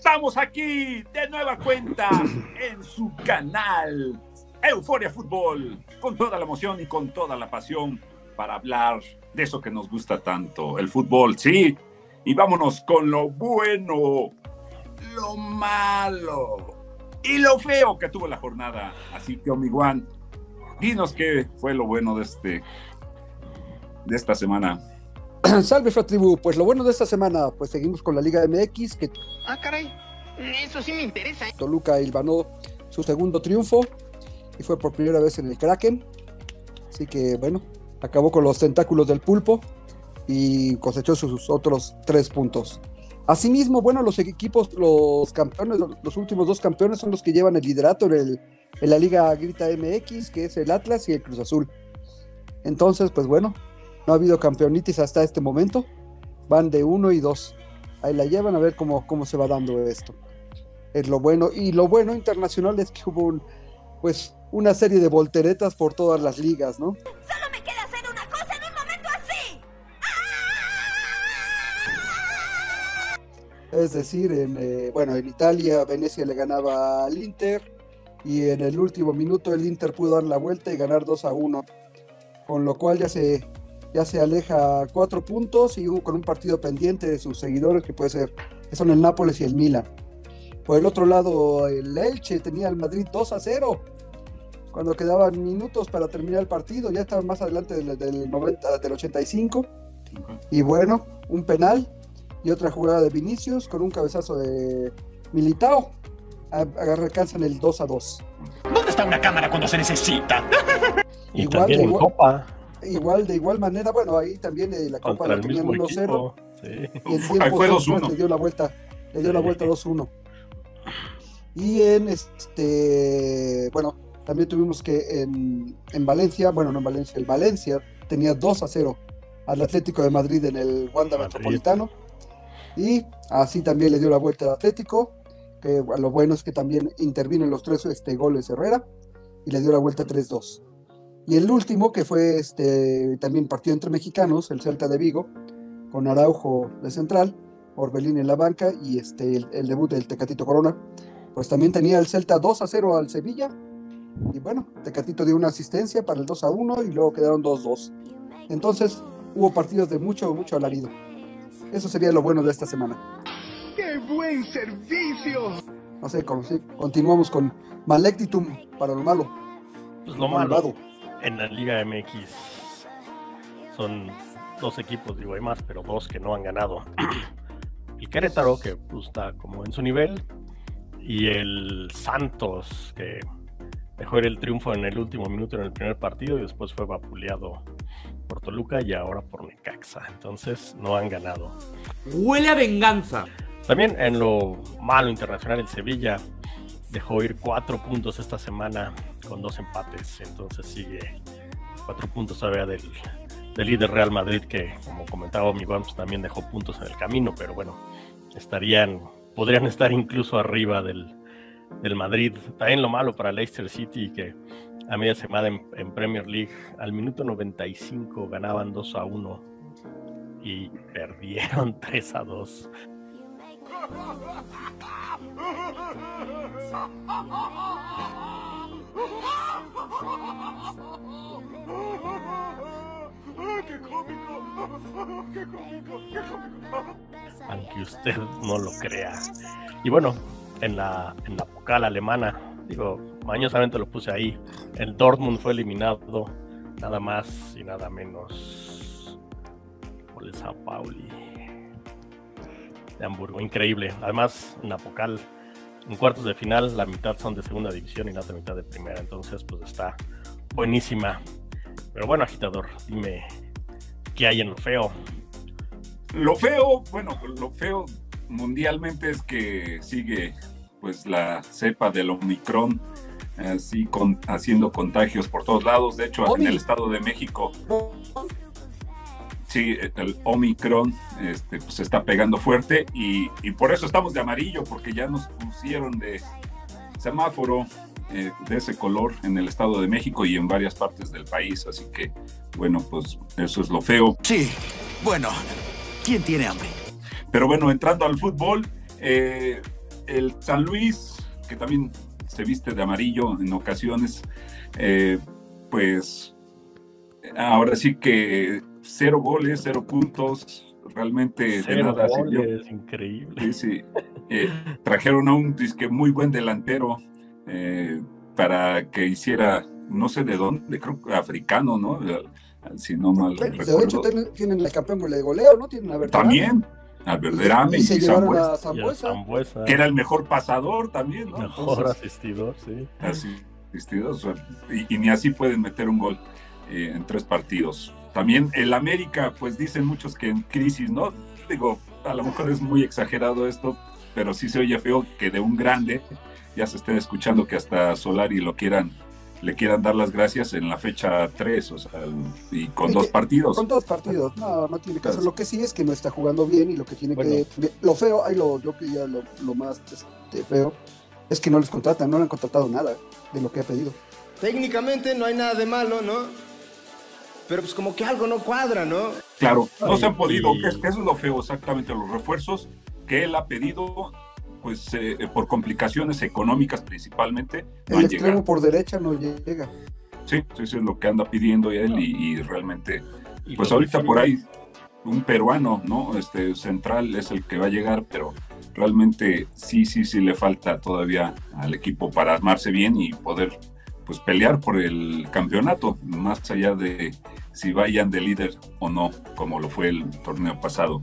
Estamos aquí de nueva cuenta en su canal Euforia Fútbol, con toda la emoción y con toda la pasión para hablar de eso que nos gusta tanto, el fútbol, sí. Y vámonos con lo bueno, lo malo y lo feo que tuvo la jornada. Así que, Omiguan, dinos qué fue lo bueno de esta semana. Salve, Fratribu. Pues lo bueno de esta semana, pues seguimos con la Liga MX, que caray, eso sí me interesa. Toluca hilvanó su segundo triunfo y fue por primera vez en el Kraken. Así que bueno, acabó con los tentáculos del pulpo y cosechó sus otros 3 puntos. Asimismo, bueno, los equipos, los campeones, los últimos 2 campeones son los que llevan el liderato en la Liga Grita MX, que es el Atlas y el Cruz Azul. Entonces, pues bueno, no ha habido campeonitis hasta este momento. Van de 1 y 2. Ahí la llevan a ver cómo se va dando esto. Es lo bueno. Y lo bueno internacional es que hubo una serie de volteretas por todas las ligas, ¿no? Solo me queda hacer una cosa en un momento así. Es decir, en Italia, Venecia le ganaba al Inter. Y en el último minuto el Inter pudo dar la vuelta y ganar 2-1. Con lo cual ya se aleja 4 puntos y con un partido pendiente de sus seguidores que son el Nápoles y el Milan. Por el otro lado, el Elche tenía al Madrid 2-0 cuando quedaban minutos para terminar el partido. Ya estaba más adelante del 85. Y bueno, un penal y otra jugada de Vinicius con un cabezazo de Militao. Alcanzan el 2-2. ¿Dónde está una cámara cuando se necesita? Y también en Copa. De igual manera, bueno, ahí tamén la Copa la tenían 1-0. Sí. Y en tiempo fue 2-1. Le dio la vuelta 2-1. Y también tuvimos que en Valencia, bueno, no en Valencia, el Valencia tenía 2-0 al Atlético de Madrid en el Wanda Metropolitano. Y así también le dio la vuelta al Atlético, que lo bueno es que también intervino en los 3 goles Herrera y le dio la vuelta 3-2. Y el último, que fue también partido entre mexicanos, el Celta de Vigo, con Araujo de central, Orbelín en la banca y el debut del Tecatito Corona, pues también tenía el Celta 2-0 al Sevilla. Y bueno, Tecatito dio una asistencia para el 2-1 y luego quedaron 2-2. Entonces hubo partidos de mucho alarido. Eso sería lo bueno de esta semana. ¡Qué buen servicio! No sé, continuamos con Malectitum para lo malo. Pues lo malo en la Liga MX son 2 equipos, digo, hay más, pero 2 que no han ganado. El Querétaro, que pues, está como en su nivel, y el Santos, que dejó ir el triunfo en el último minuto en el primer partido y después fue vapuleado por Toluca y ahora por Necaxa. Entonces no han ganado. Huele a venganza. También en lo malo internacional, el Sevilla dejó ir 4 puntos esta semana con 2 empates. Entonces sigue 4 puntos todavía del líder Real Madrid, que como comentaba mi pues también dejó puntos en el camino, pero bueno, podrían estar incluso arriba del Madrid. También lo malo para Leicester City, que a media semana en Premier League al minuto 95 ganaban 2-1 y perdieron 3-2. Aunque usted no lo crea. Y bueno, en la Pokal alemana, digo, mañosamente lo puse ahí, el Dortmund fue eliminado nada más y nada menos por el Sao Pauli de Hamburgo. Increíble. Además, en la Pokal, en cuartos de final, la mitad son de segunda división y la otra mitad de primera. Entonces, pues está buenísima. Pero bueno, agitador, dime qué hay en lo feo. Lo feo mundialmente es que sigue pues la cepa del Omicron, así haciendo contagios por todos lados. De hecho, en el Estado de México, sí, el Omicron pues se está pegando fuerte y por eso estamos de amarillo, porque ya nos pusieron de semáforo de ese color en el Estado de México y en varias partes del país. Así que, bueno, pues eso es lo feo. Sí, bueno, ¿quién tiene hambre? Pero bueno, entrando al fútbol, el San Luis, que también se viste de amarillo en ocasiones, pues ahora sí que 0 goles, 0 puntos, realmente 0 de nada goles, sirvió. increíble. Sí. Trajeron a un disque muy buen delantero para que hiciera, no sé de dónde, creo que africano, ¿no? Si no mal De recuerdo. hecho, tienen el campeón de goleo, ¿no? Tienen a Berterame. También, a Verderame Y se y llevaron Sambuesa, a Sambuesa. Sambuesa, que era el mejor pasador también, ¿no? mejor Entonces, asistidor, sí. asistidos, y ni así pueden meter un gol en 3 partidos. También el América, pues dicen muchos que en crisis, ¿no? Digo, a lo mejor es muy exagerado esto, pero sí se oye feo que de un grande ya se esté escuchando que hasta Solari le quieran dar las gracias en la fecha 3, o sea, y con 2 partidos. Con 2 partidos, no tiene caso. Pues, lo que sí es que no está jugando bien y lo que tiene lo feo, yo que ya lo más feo, es que no les contratan, no le han contratado nada de lo que ha pedido. Técnicamente no hay nada de malo, ¿no? Pero pues como que algo no cuadra, ¿no? Claro, no se han podido, que eso es lo feo exactamente, los refuerzos que él ha pedido, pues por complicaciones económicas principalmente, no El han extremo llegado. por derecha no llega. Sí, eso es lo que anda pidiendo él y realmente, Y pues lo ahorita define. por ahí un peruano, ¿no? Central es el que va a llegar, pero realmente sí le falta todavía al equipo para armarse bien y poder pues pelear por el campeonato, más allá de si vayan de líder o no, como lo fue el torneo pasado.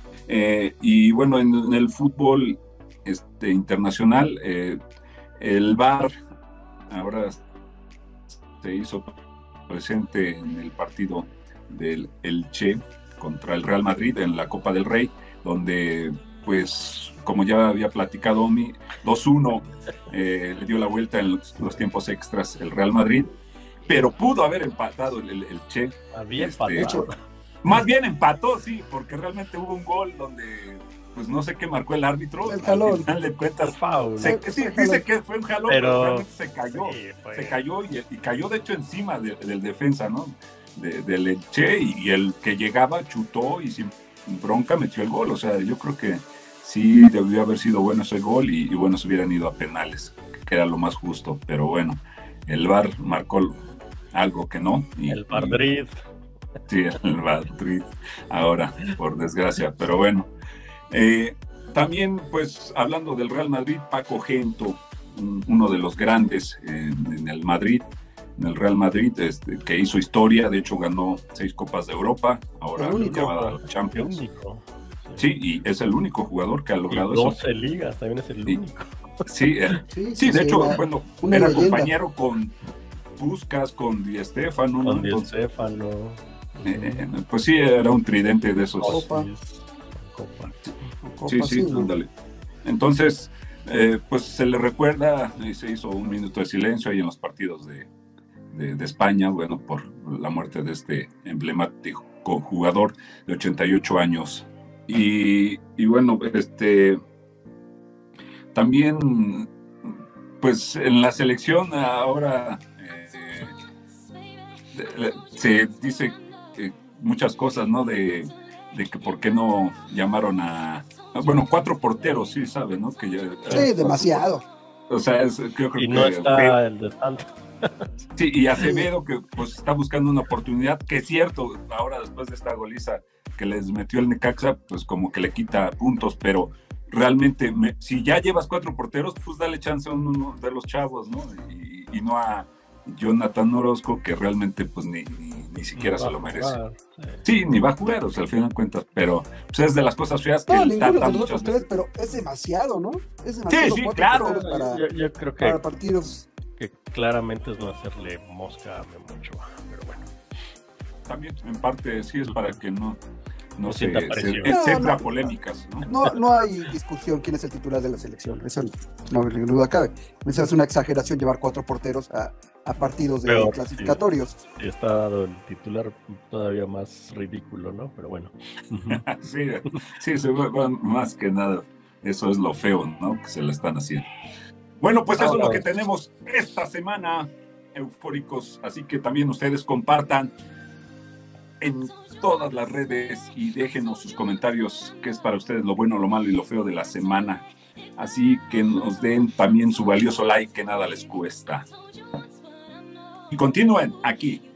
Y bueno, en el fútbol internacional, el VAR ahora se hizo presente en el partido del Elche contra el Real Madrid en la Copa del Rey, donde pues como ya había platicado Omi, 2-1 le dio la vuelta en los tiempos extras el Real Madrid, pero pudo haber empatado el Che. Había empatado. Más bien empató, sí, porque realmente hubo un gol donde pues no sé qué marcó el árbitro. El jalón. Al final de cuentas, Foul. sí, dice que fue un jalón, pero realmente se cayó. Sí, se cayó y cayó de hecho encima del defensa, ¿no? Del Che, y el que llegaba chutó y sin bronca metió el gol. O sea, yo creo que sí debió haber sido bueno ese gol y bueno, se hubieran ido a penales, que era lo más justo. Pero bueno, el VAR marcó algo que no. El Madrid. Sí, el Madrid ahora, por desgracia. Pero bueno, también pues hablando del Real Madrid, Paco Gento, uno de los grandes en el Madrid, en el Real Madrid, que hizo historia, de hecho ganó 6 Copas de Europa, ahora lleva a los Champions. Sí, y es el único jugador que ha logrado y 12 eso. ligas, también es el único. Sí, sí, de hecho, bueno, era leyenda. compañero con Puskás, con Di Stéfano. Con Di Stéfano. Pues sí, era un tridente de esos. Copa. Sí, ándale. Entonces, pues se le recuerda y se hizo un minuto de silencio ahí en los partidos de España, bueno, por la muerte de este emblemático jugador de 88 años. Y bueno, también, pues en la selección ahora se dice muchas cosas, ¿no? De que por qué no llamaron bueno, 4 porteros, sí, ¿sabes, no? Que ya, sí, demasiado. O sea, creo y que no está el de tanto. Sí, y Acevedo, que pues está buscando una oportunidad, que es cierto, ahora después de esta goliza que les metió el Necaxa, pues como que le quita puntos, pero realmente, si ya llevas 4 porteros, pues dale chance a uno de los chavos, ¿no? Y no a Jonathan Orozco, que realmente pues ni siquiera se lo merece. Sí, ni va a jugar, o sea, al final de cuentas, pero pues es de las cosas feas que el Tata muchas nosotros veces. pero es demasiado, ¿no? Es demasiado. Sí, claro. Yo creo que para partidos que claramente es no hacerle mosca a Memocho, pero bueno. También en parte sí es para que no se polémicas, ¿no? No hay discusión quién es el titular de la selección, eso no hay duda cabe. Esa es una exageración llevar 4 porteros a partidos de clasificatorios. Sí, está dado el titular todavía más ridículo, ¿no? Pero bueno. sí, se va más que nada. Eso es lo feo, ¿no? Que se le están haciendo. Bueno, pues eso es lo que tenemos esta semana, eufóricos. Así que también ustedes compartan en todas las redes y déjenos sus comentarios, qué es para ustedes lo bueno, lo malo y lo feo de la semana. Así que nos den también su valioso like, que nada les cuesta. Y continúen aquí